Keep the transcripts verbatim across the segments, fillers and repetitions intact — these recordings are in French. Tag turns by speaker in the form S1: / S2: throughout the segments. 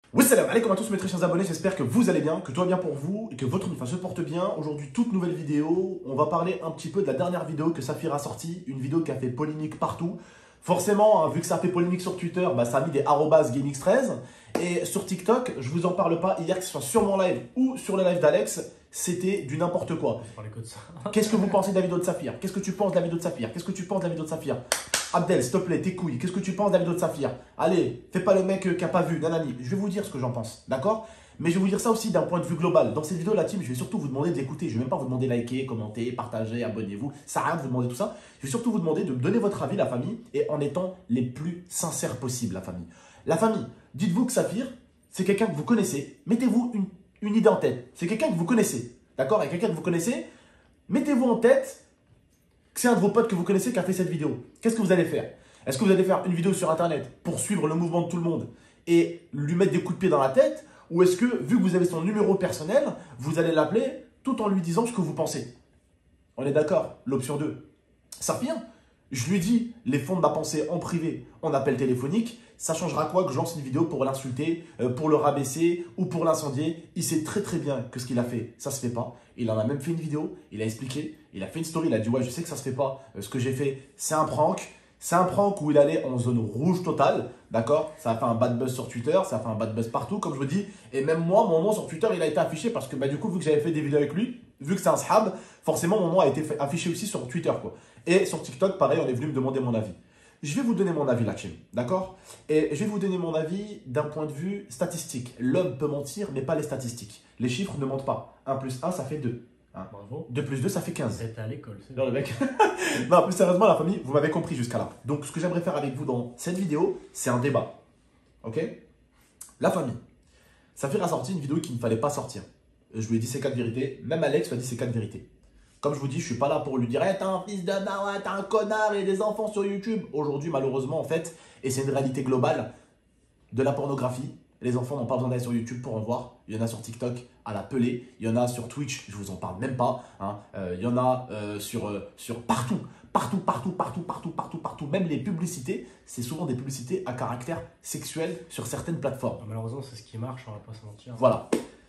S1: Oui, salam alaikum à tous mes très chers abonnés, j'espère que vous allez bien, que tout va bien pour vous et que votre enfin, se porte bien. Aujourd'hui, toute nouvelle vidéo, on va parler un petit peu de la dernière vidéo que Safir a sortie, une vidéo qui a fait polémique partout. Forcément, hein, vu que ça a fait polémique sur Twitter, bah, ça a mis des arrobas gamix treize. Et sur TikTok, je vous en parle pas, hier que ce soit sur mon live ou sur le live d'Alex, c'était du n'importe quoi. Qu'est-ce que vous pensez de la vidéo de Safir? Qu'est-ce que tu penses de la vidéo de Safir? Qu'est-ce que tu penses de la vidéo de Safir? Abdel, s'il te plaît, tes couilles, qu'est-ce que tu penses de la vidéo de Safir? Allez, fais pas le mec euh, qui n'a pas vu, nanani. Je vais vous dire ce que j'en pense, d'accord? Mais je vais vous dire ça aussi d'un point de vue global. Dans cette vidéo, la team, je vais surtout vous demander d'écouter. Je ne vais même pas vous demander de liker, commenter, partager, abonnez-vous. Ça sert à rien de vous demander tout ça. Je vais surtout vous demander de me donner votre avis, la famille, et en étant les plus sincères possibles, la famille. La famille, dites-vous que Safir, c'est quelqu'un que vous connaissez. Mettez-vous une, une idée en tête. C'est quelqu'un que vous connaissez, d'accord? Et quelqu'un que vous connaissez, mettez-vous en tête que c'est un de vos potes que vous connaissez qui a fait cette vidéo. Qu'est-ce que vous allez faire? Est-ce que vous allez faire une vidéo sur Internet pour suivre le mouvement de tout le monde et lui mettre des coups de pied dans la tête? Ou est-ce que, vu que vous avez son numéro personnel, vous allez l'appeler tout en lui disant ce que vous pensez? On est d'accord? L'option deux. Safir, je lui dis les fonds de ma pensée en privé, en appel téléphonique. Ça changera quoi que je lance une vidéo pour l'insulter, pour le rabaisser ou pour l'incendier? Il sait très très bien que ce qu'il a fait, ça se fait pas. Il en a même fait une vidéo, il a expliqué, il a fait une story, il a dit ouais, je sais que ça se fait pas. Ce que j'ai fait, c'est un prank. C'est un prank où il allait en zone rouge totale, d'accord? Ça a fait un bad buzz sur Twitter, ça a fait un bad buzz partout, comme je vous dis. Et même moi, mon nom sur Twitter, il a été affiché parce que bah, du coup, vu que j'avais fait des vidéos avec lui, vu que c'est un sahab, forcément, mon nom a été fait, affiché aussi sur Twitter, quoi. Et sur TikTok, pareil, on est venu me demander mon avis. Je vais vous donner mon avis, la team, d'accord? Et je vais vous donner mon avis d'un point de vue statistique. L'homme peut mentir, mais pas les statistiques. Les chiffres ne mentent pas. un plus un, ça fait deux. Hein.
S2: Bravo.
S1: deux plus deux, ça fait quinze.
S2: C'était à l'école.
S1: Non, le mec. Non, plus sérieusement, la famille, vous m'avez compris jusqu'à là. Donc, ce que j'aimerais faire avec vous dans cette vidéo, c'est un débat. Ok? La famille. Safir a sorti une vidéo qu'il ne fallait pas sortir. Je lui ai dit ses quatre vérités. Même Alex lui a dit ses quatre vérités. Comme je vous dis, je ne suis pas là pour lui dire hey, t'es un fils de nawa, t'es un connard et des enfants sur YouTube. Aujourd'hui, malheureusement, en fait, et c'est une réalité globale de la pornographie. Les enfants n'ont pas besoin d'aller sur YouTube pour en voir. Il y en a sur TikTok à la pelée. Il y en a sur Twitch, je vous en parle même pas. Hein. Euh, il y en a euh, sur, euh, sur partout. Partout, partout, partout, partout, partout, partout. Même les publicités, c'est souvent des publicités à caractère sexuel sur certaines plateformes.
S2: Malheureusement, c'est ce qui marche, on va pas se mentir.
S1: Voilà.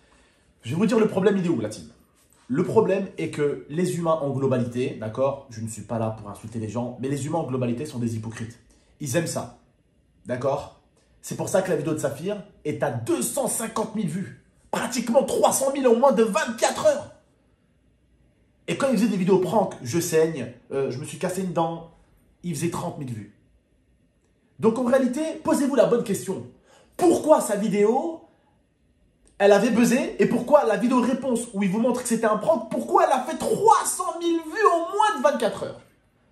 S1: Je vais vous dire le problème, il est où, la team? Le problème est que les humains en globalité, d'accord? Je ne suis pas là pour insulter les gens, mais les humains en globalité sont des hypocrites. Ils aiment ça, d'accord? C'est pour ça que la vidéo de Safir est à deux cent cinquante mille vues. Pratiquement trois cent mille en moins de vingt-quatre heures. Et quand il faisait des vidéos prank, je saigne, euh, je me suis cassé une dent, il faisait trente mille vues. Donc en réalité, posez-vous la bonne question. Pourquoi sa vidéo, elle avait buzzé? Et pourquoi la vidéo réponse où il vous montre que c'était un prank, pourquoi elle a fait trois cent mille vues en moins de vingt-quatre heures?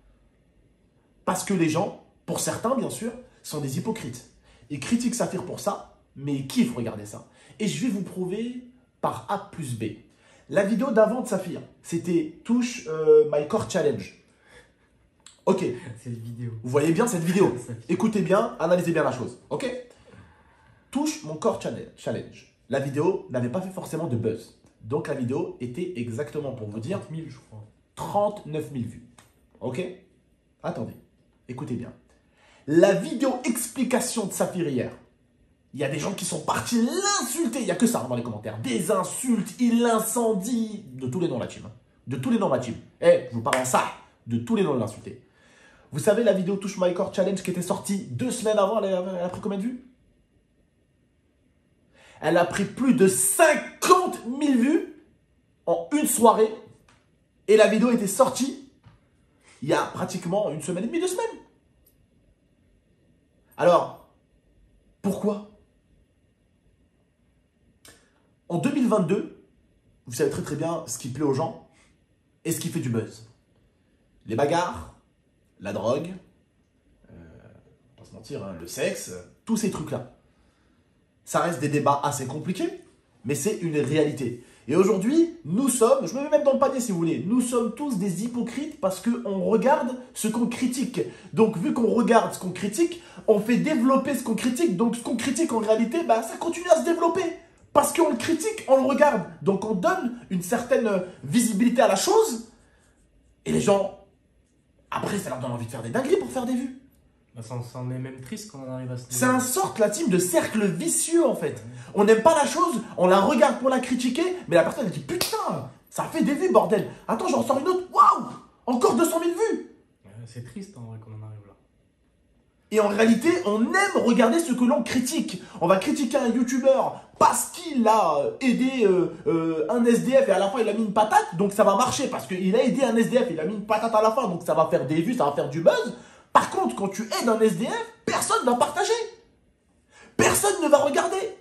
S1: Parce que les gens, pour certains bien sûr, sont des hypocrites. Ils critiquent Safir pour ça, mais ils kiffent regarder ça. Et je vais vous prouver par A plus B. La vidéo d'avant de Safir, c'était Touche euh, My Core Challenge. Ok.
S2: C'est une vidéo.
S1: Vous voyez bien cette vidéo. Écoutez bien, analysez bien la chose. Ok. Touche mon Core Challenge. La vidéo n'avait pas fait forcément de buzz. Donc la vidéo était exactement, pour vous dire,
S2: trente mille, je crois.
S1: trente-neuf mille vues. Ok. Attendez. Écoutez bien. La vidéo explication de Safir hier, il y a des gens qui sont partis l'insulter. Il n'y a que ça dans les commentaires. Des insultes, il l'incendie. De tous les noms la team. Hein. De tous les noms la team. Eh, je vous parle en ça. De tous les noms de l'insulter. Vous savez la vidéo Touche My Core Challenge qui était sortie deux semaines avant, elle a, elle a pris combien de vues? Elle a pris plus de cinquante mille vues en une soirée. Et la vidéo était sortie il y a pratiquement une semaine et demie, deux semaines. Alors, pourquoi? En deux mille vingt-deux, vous savez très très bien ce qui plaît aux gens et ce qui fait du buzz. Les bagarres, la drogue, euh, on va pas se mentir, hein, le sexe, tous ces trucs-là. Ça reste des débats assez compliqués, mais c'est une réalité. Et aujourd'hui, nous sommes, je me mets même dans le panier si vous voulez, nous sommes tous des hypocrites parce qu'on regarde ce qu'on critique. Donc vu qu'on regarde ce qu'on critique, on fait développer ce qu'on critique. Donc ce qu'on critique en réalité, bah, ça continue à se développer. Parce qu'on le critique, on le regarde. Donc on donne une certaine visibilité à la chose. Et les gens, après ça leur donne envie de faire des dingueries pour faire des vues.
S2: Bah, ça, ça en est même triste quand on arrive à ce niveau.
S1: C'est un sorte, la team, de cercle vicieux, en fait. On n'aime pas la chose, on la regarde pour la critiquer, mais la personne, elle dit, putain, ça fait des vues, bordel. Attends, j'en sors une autre, waouh, encore deux cent mille vues.
S2: Ouais, c'est triste, en vrai, qu'on en arrive là.
S1: Et en réalité, on aime regarder ce que l'on critique. On va critiquer un youtubeur parce qu'il a aidé euh, euh, un S D F et à la fin il a mis une patate, donc ça va marcher parce qu'il a aidé un S D F, il a mis une patate à la fin, donc ça va faire des vues, ça va faire du buzz. Par contre, quand tu aides un S D F, personne ne va partager. Personne ne va regarder.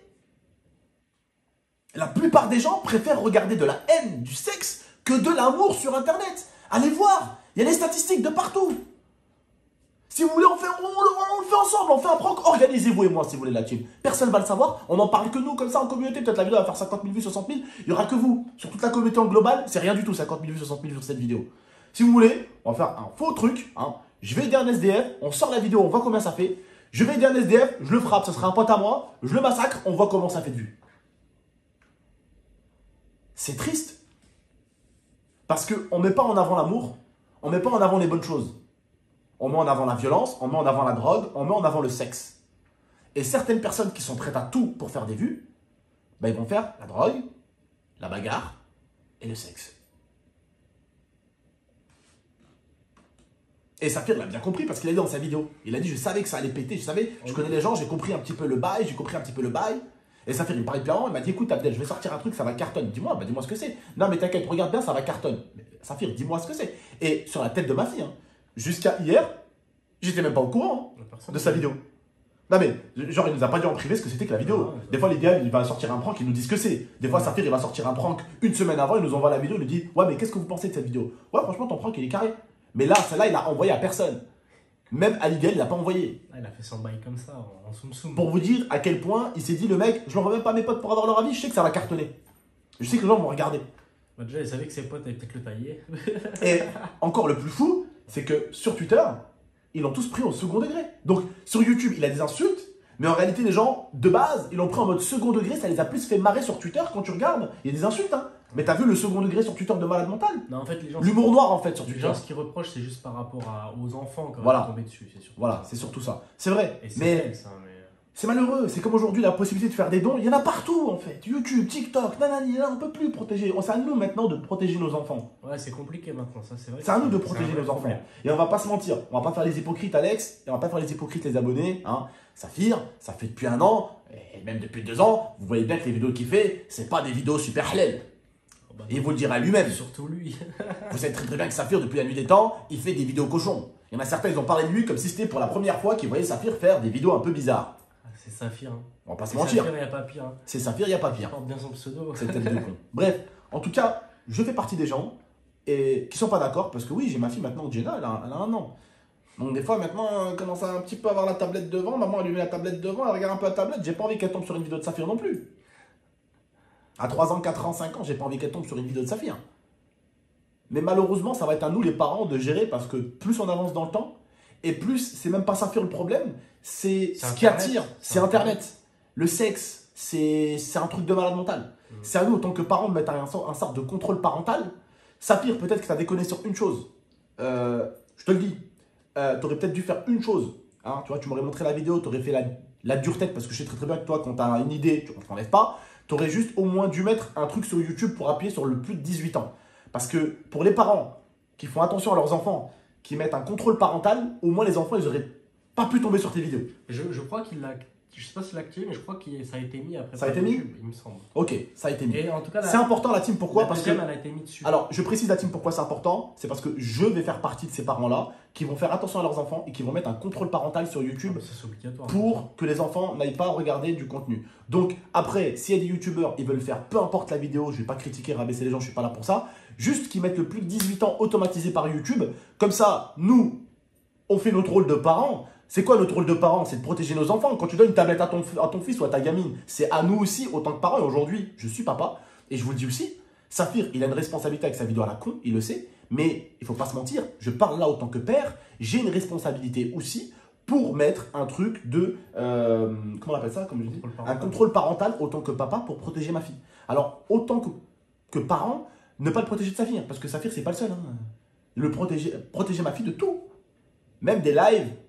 S1: La plupart des gens préfèrent regarder de la haine, du sexe, que de l'amour sur Internet. Allez voir, il y a les statistiques de partout. Si vous voulez, on, fait, on, on, on le fait ensemble, on fait un prank, organisez-vous et moi si vous voulez la team. Personne ne va le savoir, on n'en parle que nous comme ça en communauté. Peut-être la vidéo va faire cinquante mille vues, soixante mille, il n'y aura que vous. Sur toute la communauté en global, c'est rien du tout, cinquante mille vues, soixante mille sur cette vidéo. Si vous voulez, on va faire un faux truc. Hein. Je vais aider un S D F, on sort la vidéo, on voit combien ça fait. Je vais aider un S D F, je le frappe, ce sera un pote à moi, je le massacre, on voit comment ça fait de vues. C'est triste. Parce qu'on ne met pas en avant l'amour, on ne met pas en avant les bonnes choses. On met en avant la violence, on met en avant la drogue, on met en avant le sexe. Et certaines personnes qui sont prêtes à tout pour faire des vues, bah ils vont faire la drogue, la bagarre et le sexe. Et Saphir l'a bien compris parce qu'il a dit dans sa vidéo. Il a dit, je savais que ça allait péter, je savais, je connais les gens, j'ai compris un petit peu le bail, j'ai compris un petit peu le bail. Et Saphir, il me parlait clairement, il m'a dit, écoute Abdel, je vais sortir un truc, ça va cartonner. Dis-moi, bah dis-moi ce que c'est. Non mais t'inquiète, regarde bien, ça va cartonner. Saphir, dis-moi ce que c'est. Et sur la tête de ma fille, hein, jusqu'à hier, j'étais même pas au courant hein, de sa vidéo. Non mais, genre il nous a pas dit en privé ce que c'était que la vidéo. Des fois les gars, il va sortir un prank, il nous dit ce que c'est. Des fois Saphir, il va sortir un prank une semaine avant, il nous envoie la vidéo, il nous dit, ouais mais qu'est-ce que vous pensez de cette vidéo? Ouais franchement ton prank il est carré. Mais là, celle-là, il a envoyé à personne. Même Aliguel, il l'a pas envoyé.
S2: Ah, il a fait son bail comme ça, en soum soum.
S1: Pour vous dire à quel point il s'est dit, le mec, je l'envoie même pas à mes potes pour avoir leur avis, je sais que ça va cartonner. Je sais que les gens vont regarder.
S2: Bah déjà, il savait que ses potes allaient peut-être le tailler.
S1: Et encore le plus fou, c'est que sur Twitter, ils l'ont tous pris au second degré. Donc sur YouTube, il a des insultes, mais en réalité, les gens, de base, ils l'ont pris en mode second degré, ça les a plus fait marrer sur Twitter quand tu regardes. Il y a des insultes, hein. Mais t'as vu le second degré sur Twitter de malade mental?
S2: Non, en fait, les gens.
S1: L'humour noir, en fait, sur
S2: Les
S1: Twitter.
S2: gens, ce qu'ils reprochent, c'est juste par rapport à, aux enfants quand
S1: Voilà.
S2: ils tombent dessus, c'est sûr.
S1: Voilà, c'est surtout ça. C'est vrai.
S2: Et c'est
S1: Mais
S2: elle, ça, mais.
S1: c'est malheureux. C'est comme aujourd'hui la possibilité de faire des dons. Il y en a partout, en fait. YouTube, TikTok, nanani, là, on peut plus protéger. C'est à nous maintenant de protéger nos enfants.
S2: Ouais, c'est compliqué maintenant, ça, c'est vrai.
S1: C'est à nous de
S2: c'est
S1: protéger
S2: un vrai
S1: nos enfants.
S2: problème.
S1: Et on va pas se mentir. On va pas faire les hypocrites, Alex. Et on va pas faire les hypocrites, les abonnés. Hein. Saphir, ça fait depuis un an, et même depuis deux ans, vous voyez bien que les vidéos qu'il fait, c'est pas des vidéos super halal.
S2: Oh, bah,
S1: Et il vous le dira lui-même.
S2: Surtout lui.
S1: Vous savez très très bien que Saphir, depuis la nuit des temps, il fait des vidéos cochons. Il y en a certains, ils ont parlé de lui comme si c'était pour la première fois qu'ils voyaient Saphir faire des vidéos un peu bizarres.
S2: Ah, c'est Saphir. Hein.
S1: On va pas se
S2: C'est
S1: mentir.
S2: Saphir, il n'y a pas pire. Hein.
S1: C'est Saphir, il n'y a pas
S2: Il
S1: pire.
S2: porte bien son pseudo.
S1: C'est tête de con. Bref, en tout cas, je fais partie des gens et qui sont pas d'accord parce que oui, j'ai ma fille maintenant, Jenna, elle a, elle a un an. Donc des fois maintenant, elle commence à un petit peu avoir la tablette devant. Maman, elle lui met la tablette devant, elle regarde un peu la tablette. J'ai pas envie qu'elle tombe sur une vidéo de Saphir non plus. À trois ans, quatre ans, cinq ans, j'ai pas envie qu'elle tombe sur une vidéo de Saphir. Mais malheureusement, ça va être à nous les parents de gérer parce que plus on avance dans le temps et plus c'est même pas Saphir le problème, c'est ce qui attire, c'est Internet. Le sexe, c'est un truc de malade mental. Mmh. C'est à nous, en tant que parents, de mettre un, un sorte de contrôle parental. Saphir, peut-être que tu as déconné sur une chose. Euh, je te le dis. Euh, tu aurais peut-être dû faire une chose. Hein, tu vois, tu m'aurais montré la vidéo, tu aurais fait la, la dure tête parce que je sais très très bien que toi, quand tu as une idée, tu ne t'enlèves pas. Tu aurais juste au moins dû mettre un truc sur YouTube pour appuyer sur le plus de dix-huit ans. Parce que pour les parents qui font attention à leurs enfants, qui mettent un contrôle parental, au moins les enfants, ils n'auraient pas pu tomber sur tes vidéos.
S2: Je, je crois qu'il l'a. Je sais pas s'il l'a activé, mais je crois que ça a été mis après.
S1: Ça a été mis
S2: YouTube, il me semble.
S1: Ok, ça a été mis.
S2: Et en tout cas,
S1: c'est important la team, pourquoi?
S2: La
S1: Parce que
S2: elle a été mis dessus.
S1: Alors, je précise la team pourquoi c'est important. C'est parce que je vais faire partie de ces parents-là qui vont faire attention à leurs enfants et qui vont mettre un contrôle parental sur YouTube
S2: Ah, c'est obligatoire.
S1: pour que les enfants n'aillent pas regarder du contenu. Donc, après, s'il y a des youtubeurs, ils veulent faire peu importe la vidéo, je ne vais pas critiquer, rabaisser les gens, je ne suis pas là pour ça. Juste qu'ils mettent le plus de dix-huit ans automatisé par YouTube. Comme ça, nous, on fait notre rôle de parents. C'est quoi notre rôle de parent? C'est de protéger nos enfants. Quand tu donnes une tablette à ton, à ton fils ou à ta gamine, c'est à nous aussi, autant que parents. Et aujourd'hui, je suis papa. Et je vous le dis aussi, Saphir, il a une responsabilité avec sa vidéo à la con, il le sait. Mais il ne faut pas se mentir, je parle là autant que père. J'ai une responsabilité aussi pour mettre un truc de... Euh, comment on appelle ça comme je dis, un contrôle parental autant que papa pour protéger ma fille. Alors, autant que, que parent, ne pas le protéger de Saphir. Parce que Saphir, c'est pas le seul. Hein. Le protéger, protéger ma fille de tout. Même des lives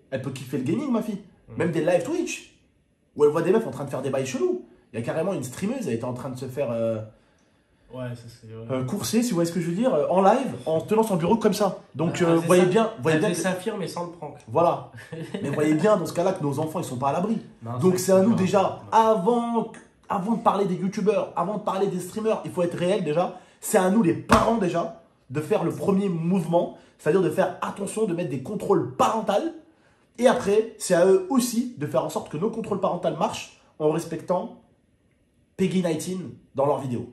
S1: Elle peut kiffer le gaming, ma fille.
S2: Mm.
S1: Même des live Twitch. Où elle voit des meufs en train de faire des bails chelous. Il y a carrément une streameuse, elle était en train de se faire euh,
S2: Ouais, ça c'est. Ouais.
S1: euh, courser, si vous voyez ce que je veux dire, euh, en live, en tenant son bureau comme ça. Donc,
S2: Ah,
S1: euh, vous
S2: c'est
S1: voyez
S2: ça.
S1: bien. Vous voyez
S2: Elle
S1: bien
S2: faisait
S1: que-
S2: Saphir, mais sans le prank.
S1: Voilà. Mais vous voyez bien dans ce cas-là que nos enfants, ils sont pas à l'abri.
S2: Non,
S1: Donc,
S2: vrai
S1: c'est
S2: que
S1: à nous
S2: dur.
S1: déjà, avant, que- avant de parler des youtubeurs, avant de parler des streamers, il faut être réel déjà. C'est à nous, les parents déjà, de faire le premier mouvement. C'est-à-dire de faire attention, de mettre des contrôles parentaux. Et après, c'est à eux aussi de faire en sorte que nos contrôles parentaux marchent en respectant Peggy dix-neuf dans leurs vidéos.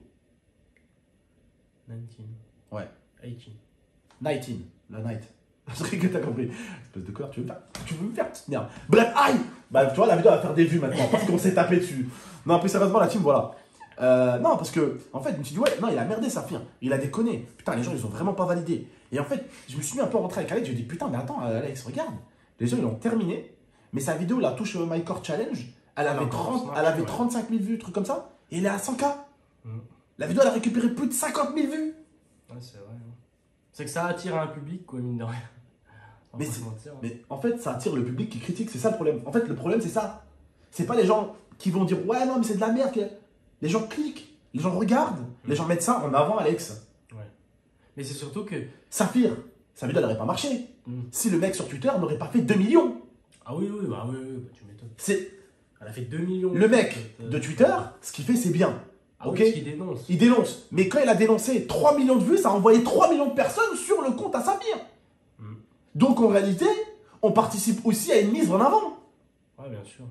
S2: dix-neuf.
S1: Ouais.
S2: dix-huit.
S1: dix-neuf, la night. Je sais que t'as compris. Espèce de connard, tu veux me faire, tu veux me faire te tenir. Bref, aïe. Bah, tu vois, la vidéo va faire des vues maintenant parce qu'on s'est tapé dessus. Non, plus sérieusement, la team, voilà. Euh, non, parce que, en fait, je me suis dit, ouais, non, il a merdé Saphir. Il a déconné. Putain, les gens, ils ont vraiment pas validé. Et en fait, je me suis mis un peu rentré avec Alex. Je lui ai dit, putain, mais attends, Alex, regarde. Les gens, ils l'ont terminé. Mais sa vidéo, la touche My Core Challenge, elle avait,
S2: Non,
S1: trente,
S2: ça marche,
S1: elle avait
S2: ouais.
S1: trente-cinq mille vues, truc comme ça. Et elle est à cent K.
S2: Mm.
S1: La vidéo, elle a récupéré plus de cinquante mille vues.
S2: Ouais, c'est vrai. hein. C'est que ça attire un public, quoi, mine de rien. On va
S1: Mais
S2: pas
S1: c'est-
S2: se mentir, hein.
S1: Mais en fait, ça attire le public qui critique, c'est ça le problème. En fait, le problème, c'est ça. C'est pas les gens qui vont dire ouais, non, mais c'est de la merde. que- Les gens cliquent, les gens regardent, les gens mettent ça en avant, Alex.
S2: Ouais. Mais c'est surtout que.
S1: Saphir, sa vidéo, elle n'aurait pas marché.
S2: Mm.
S1: Si le mec sur Twitter n'aurait pas fait deux millions.
S2: Ah oui, oui, bah oui, oui, bah, tu m'étonnes.
S1: C'est
S2: Elle a fait deux millions.
S1: le mec
S2: Euh,
S1: de Twitter, ce qu'il fait, c'est bien.
S2: Ah
S1: ok.
S2: oui, parce qu'il dénonce.
S1: Il dénonce. Mais quand il a dénoncé trois millions de vues, ça a envoyé trois millions de personnes sur le compte à Saphir.
S2: Mm.
S1: Donc en réalité, on participe aussi à une mise en avant.
S2: Ouais, bien sûr.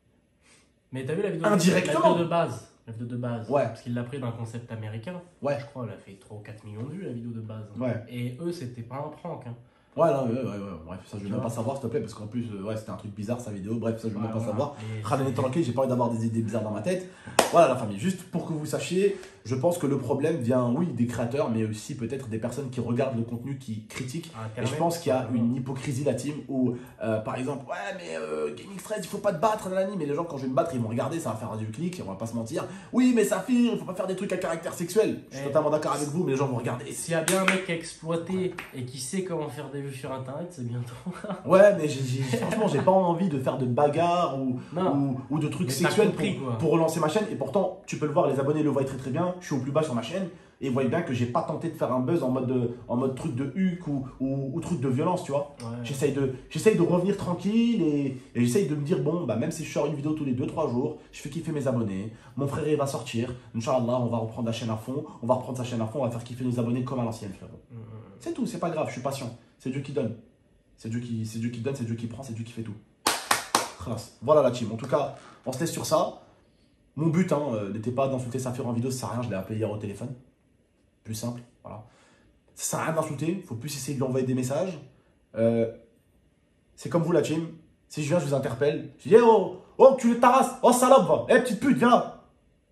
S2: Mais t'as vu la vidéo
S1: Indirectement.
S2: La vidéo de base. La vidéo de base.
S1: Ouais.
S2: Parce qu'il l'a pris d'un concept américain.
S1: Ouais.
S2: Je crois qu'elle a fait trois ou quatre millions de vues, la vidéo de base.
S1: Ouais.
S2: Et eux, c'était pas un prank. Hein.
S1: Ouais, non, ouais, ouais, ouais, bref, ça je veux
S2: Tu
S1: même
S2: vois.
S1: pas savoir, s'il te plaît, parce qu'en plus, euh, ouais, c'était un truc bizarre sa vidéo, bref, ça je veux
S2: Ouais,
S1: même pas
S2: voilà.
S1: savoir.
S2: Et-
S1: Ramenez tranquille, j'ai pas envie d'avoir des idées bizarres dans ma tête. Voilà la famille, juste pour que vous sachiez, je pense que le problème vient, oui, des créateurs, mais aussi peut-être des personnes qui regardent le contenu, qui critiquent.
S2: à
S1: Et
S2: Internet,
S1: je pense qu'il y a
S2: simplement.
S1: une hypocrisie, la team, où, euh, par exemple, ouais, mais euh, Gaming Stress, il faut pas te battre, nanani, mais les gens, quand je vais me battre, ils vont regarder, ça va faire du clic, on va pas se mentir. Oui, mais Saphir, il faut pas faire des trucs à caractère sexuel. Je suis
S2: Eh.
S1: totalement d'accord avec vous, mais les gens vont regarder.
S2: Et s'il y a bien un mec qui a exploité et qui sait comment faire des vues sur Internet, c'est bientôt.
S1: Ouais, mais j'ai- j'ai- franchement, j'ai pas envie de faire de bagarres ou,
S2: Non.
S1: ou, ou de trucs
S2: Mais t'as
S1: sexuels
S2: compris,
S1: pour,
S2: quoi.
S1: pour relancer ma chaîne. Et pourtant, tu peux le voir, les abonnés le voient très très bien. Je suis au plus bas sur ma chaîne. Et vous voyez bien que j'ai pas tenté de faire un buzz en mode, de, en mode truc de huc ou, ou, ou truc de violence, tu vois.
S2: Ouais.
S1: J'essaye de, j'essaye de revenir tranquille et, et j'essaye de me dire, bon, bah, même si je sors une vidéo tous les deux trois jours, je fais kiffer mes abonnés. Mon frère, il va sortir. Inch'Allah, on va reprendre la chaîne à fond. On va reprendre sa chaîne à fond. On va faire kiffer nos abonnés comme à l'ancienne, frérot.
S2: Mm, mm,
S1: C'est tout, c'est pas grave, je suis patient. C'est Dieu qui donne. C'est Dieu qui, c'est Dieu qui donne, c'est Dieu qui prend, c'est Dieu qui fait tout. Khalas. Voilà la team. En tout cas, on se laisse sur ça. Mon but hein, euh, n'était pas d'insulter Saphir en vidéo, ça sert à rien, je l'ai appelé hier au téléphone. Plus simple, voilà. Ça sert à rien d'insulter, faut plus essayer de lui envoyer des messages. Euh, c'est comme vous la team. Si je viens, je vous interpelle. Je dis, eh, oh, oh, tu le tarasses, oh salope, va. Eh, petite pute, viens là.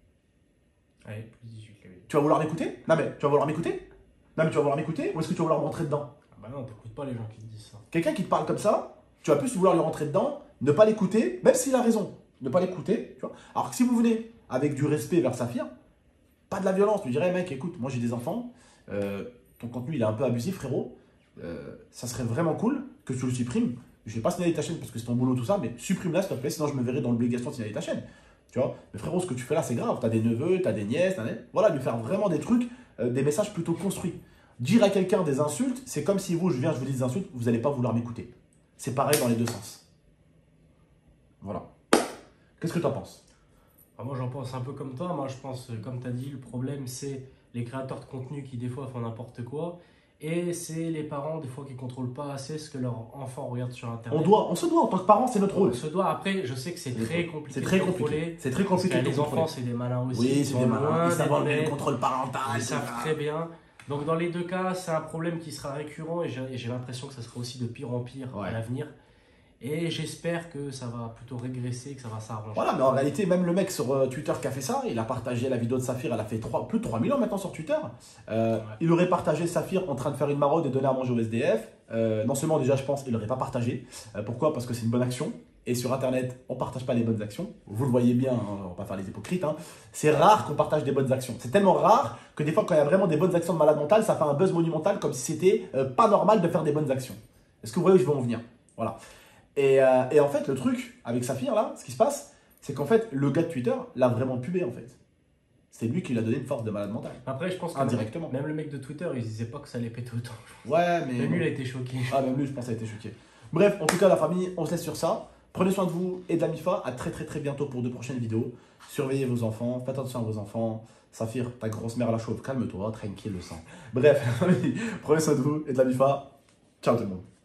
S2: mm. Allez, plus dix-huit, là, oui.
S1: Tu vas vouloir m'écouter? Non mais, tu vas vouloir m'écouter? Non mais tu vas vouloir m'écouter ou est-ce que tu vas vouloir me rentrer dedans?
S2: Ah bah non, t'écoutes pas les gens qui te disent ça.
S1: Quelqu'un qui te parle comme ça, tu vas plus vouloir lui rentrer dedans, ne pas l'écouter, même s'il a raison, ne pas l'écouter, tu vois. Alors que si vous venez avec du respect vers Saphir, pas de la violence, tu dirais, mec, écoute, moi j'ai des enfants, euh, ton contenu il est un peu abusif, frérot, euh, ça serait vraiment cool que tu le supprimes. Je vais pas signaler ta chaîne parce que c'est ton boulot, tout ça, mais supprime-la s'il te plaît, sinon je me verrai dans l'obligation de signaler ta chaîne. Tu vois, mais frérot, ce que tu fais là, c'est grave. T'as des neveux, t'as des nièces, t'as des... voilà, lui faire vraiment des trucs, euh, des messages plutôt construits. Dire à quelqu'un des insultes, c'est comme si vous, je viens, je vous dis des insultes, vous n'allez pas vouloir m'écouter. C'est pareil dans les deux sens. Voilà. Qu'est-ce que tu en penses?
S2: Ah, moi, j'en pense un peu comme toi. Moi, je pense, euh, comme tu as dit, le problème, c'est les créateurs de contenu qui, des fois, font n'importe quoi. Et c'est les parents, des fois, qui ne contrôlent pas assez ce que leur enfant regarde sur Internet.
S1: On doit, on se doit, en tant que parent, c'est notre
S2: On
S1: rôle.
S2: se doit. Après, je sais que c'est très compliqué.
S1: C'est très
S2: de
S1: compliqué.
S2: contrôler,
S1: C'est très
S2: parce
S1: compliqué
S2: que
S1: de
S2: les
S1: contrôler.
S2: enfants, c'est des malins aussi.
S1: Oui,
S2: ils
S1: c'est
S2: sont
S1: des
S2: loin
S1: malins. Ils
S2: des
S1: savent enlever
S2: bébés.
S1: le contrôle parental.
S2: Ils savent très bien. Donc dans les deux cas, c'est un problème qui sera récurrent et j'ai et j'ai l'impression que ça sera aussi de pire en pire
S1: Ouais.
S2: à l'avenir. Et j'espère que ça va plutôt régresser, que ça va s'arranger.
S1: Voilà, mais en réalité, même le mec sur euh, Twitter qui a fait ça, il a partagé la vidéo de Saphir, elle a fait trois, plus de trois millions maintenant sur Twitter. Euh,
S2: Ouais.
S1: Il aurait partagé Saphir en train de faire une maraude et donner à manger au S D F. Euh, non seulement déjà, je pense, il l'aurait pas partagé. Euh, pourquoi? Parce que c'est une bonne action. Et sur Internet, on partage pas les bonnes actions. Vous le voyez bien, hein, on va pas faire les hypocrites. Hein. C'est rare qu'on partage des bonnes actions. C'est tellement rare que des fois, quand il y a vraiment des bonnes actions de malade mental, ça fait un buzz monumental comme si c'était euh, pas normal de faire des bonnes actions. Est-ce que vous voyez où je veux en venir? Voilà. Et, euh, et en fait, le truc avec Saphir, là, ce qui se passe, c'est qu'en fait, le gars de Twitter l'a vraiment pubé, en fait. C'est lui qui lui a donné une force de malade mental.
S2: Après, je pense que
S1: indirectement.
S2: Même le mec de Twitter, il disait pas que ça allait péter autant.
S1: Ouais, mais.
S2: Même lui, il a été choqué.
S1: Ah, même lui, je pense, a été choqué. Bref, en tout cas, la famille, on se laisse sur ça. Prenez soin de vous et de la Mifa. À très, très, très bientôt pour de prochaines vidéos. Surveillez vos enfants, faites attention à vos enfants. Saphir, ta grosse mère la chauve, calme-toi, tranquille le sang. Bref, la famille, prenez soin de vous et de la Mifa. Ciao tout le monde.